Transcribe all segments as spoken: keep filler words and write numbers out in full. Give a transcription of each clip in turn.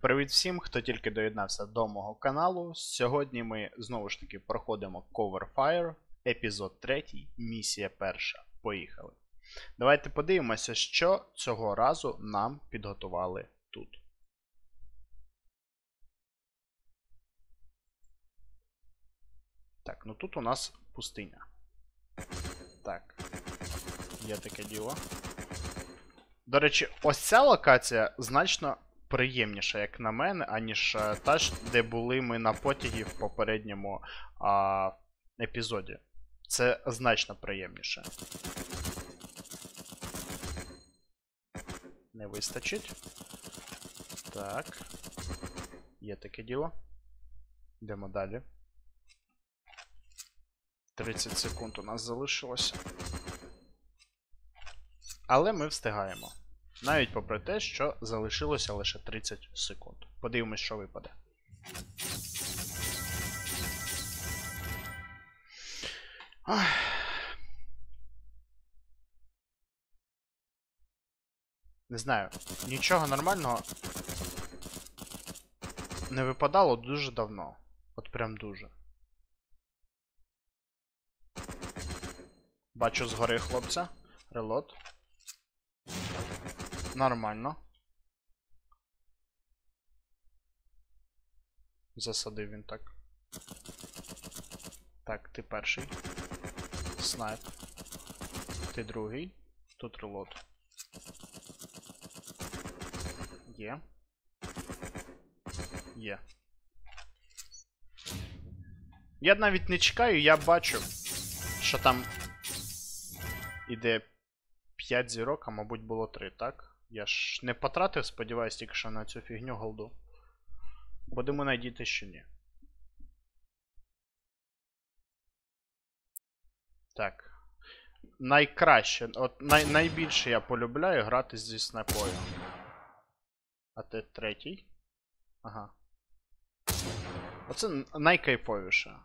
Привіт всім, хто тільки доєднався до мого каналу. Сьогодні ми знову ж таки проходимо Cover Fire, епізод третій, місія перша. Поїхали. Давайте подивимося, що цього разу нам підготували тут. Так, ну тут у нас пустиня. Так, є таке діло. До речі, ось ця локація значно приємніша, як на мене, аніж та ж, де були ми на потягі в попередньому а, епізоді. Це значно приємніше. Не вистачить. Так. Є таке діло. Йдемо далі. тридцять секунд у нас залишилося. Але ми встигаємо. Навіть попри те, що залишилося лише тридцять секунд. Подивимось, що випаде. Ах. Не знаю, нічого нормального не випадало дуже давно. От прям дуже. Бачу згори хлопця. Релот. Нормально. Засадив він так. Так, ти перший. Снайп. Ти другий. Тут релот. Є. Є. Я навіть не чекаю, я бачу, що там іде п'ять зірок, а мабуть було три, так? Я ж не потратив, сподіваюсь, тільки що на цю фігню голду. Будемо надіяти, що ні. Так. Найкраще, от най, найбільше я полюбляю грати зі снайпою. А ти третій? Ага. Оце найкайфовіше.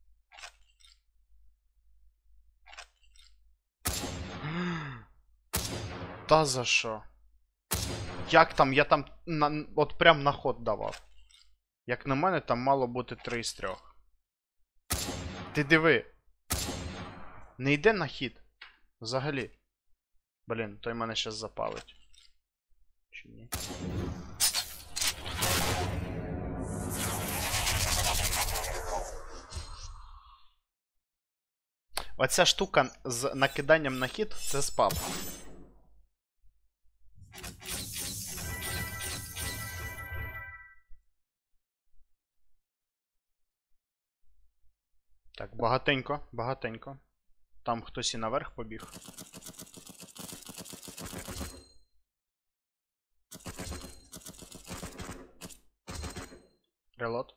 Та за що? Як там? Я там на, от прям на ход давав. Як на мене, там мало бути три з трьох. Ти диви. Не йде на хід. Взагалі. Блін, той мене щас запалить. Чи ні? Оця штука з накиданням на хід, це спап. Так, багатенько, багатенько. Там хтось і наверх побіг. Релот.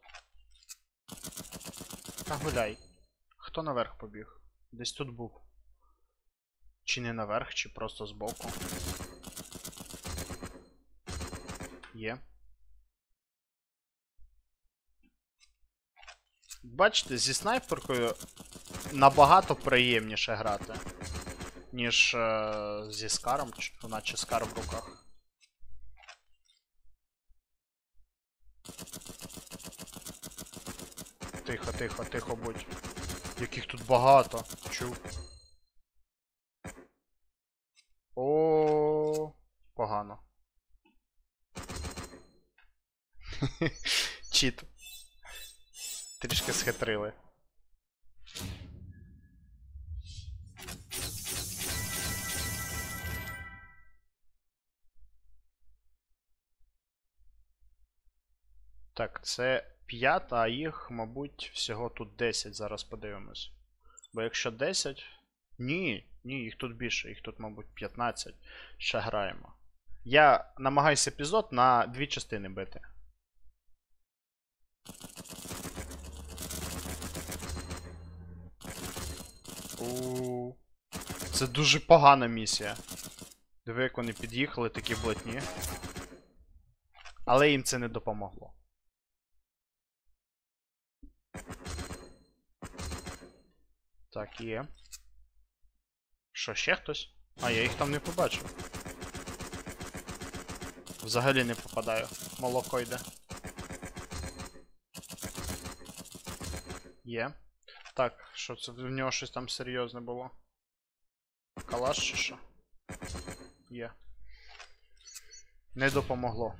Та гуляй. Хто наверх побіг? Десь тут був. Чи не наверх, чи просто збоку. Є. Бачите, зі снайперкою набагато приємніше грати, ніж е зі скаром, наче скар в руках. Тихо, тихо, тихо будь. Яких тут багато. Чув. О, погано. Чіт. Трішки схитрили. Так, це п'ять, а їх, мабуть, всього тут десять. Зараз подивимось. Бо якщо десять... Ні, ні, їх тут більше. Їх тут, мабуть, п'ятнадцять. Ще граємо. Я намагаюся епізод на дві частини бити. У, це дуже погана місія. Диви, як вони під'їхали, такі блатні. Але їм це не допомогло. Так, є. Що, ще хтось? А, я їх там не побачив. Взагалі не попадаю. Молоко йде. Є. Так, що це? В нього щось там серйозне було. Калаш чи що? Є. Не допомогло.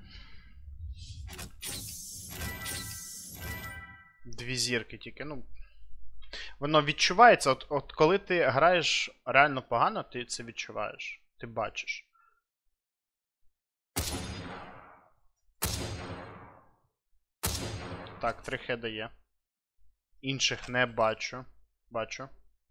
Дві зірки тільки, ну. Воно відчувається, от, от коли ти граєш реально погано, ти це відчуваєш. Ти бачиш. Так, три хеда є. Інших не бачу. Бачу.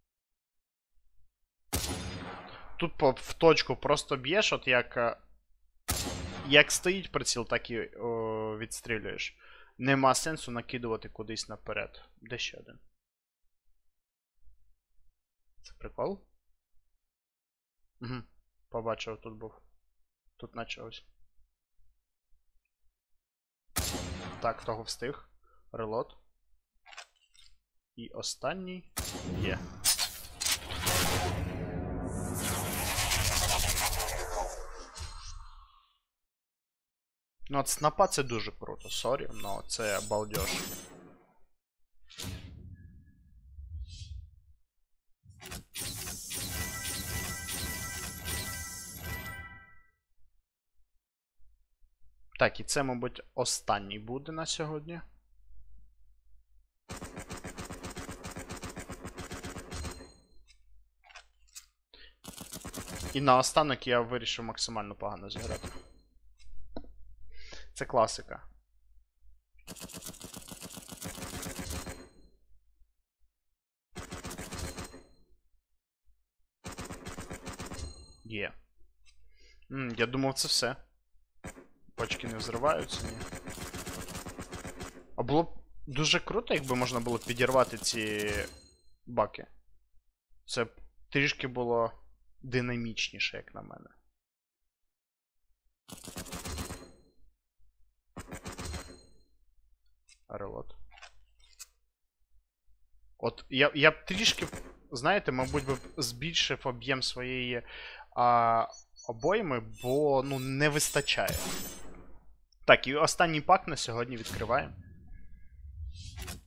Тут по, в точку просто б'єш, от як. Як стоїть приціл, так і о, відстрілюєш. Нема сенсу накидувати кудись наперед. Де ще один? Це прикол? Угу. Побачив, тут був. Тут наче ось. Так, того встиг. Релот. І останній є. Ну от снапа це дуже круто, сорі, но це балдеж. Так, і це, мабуть, останній буде на сьогодні. І наостанок я вирішив максимально погано зіграти. Це класика. Є. М, я думав, це все. Почки не взриваються, ні. А було б дуже круто, якби можна було підірвати ці баки. Це б трішки було динамічніше, як на мене. Релот. От я, я б трішки, знаєте, мабуть, би збільшив об'єм своєї а, обойми, бо, ну, не вистачає. Так, і останній пак на сьогодні відкриваємо.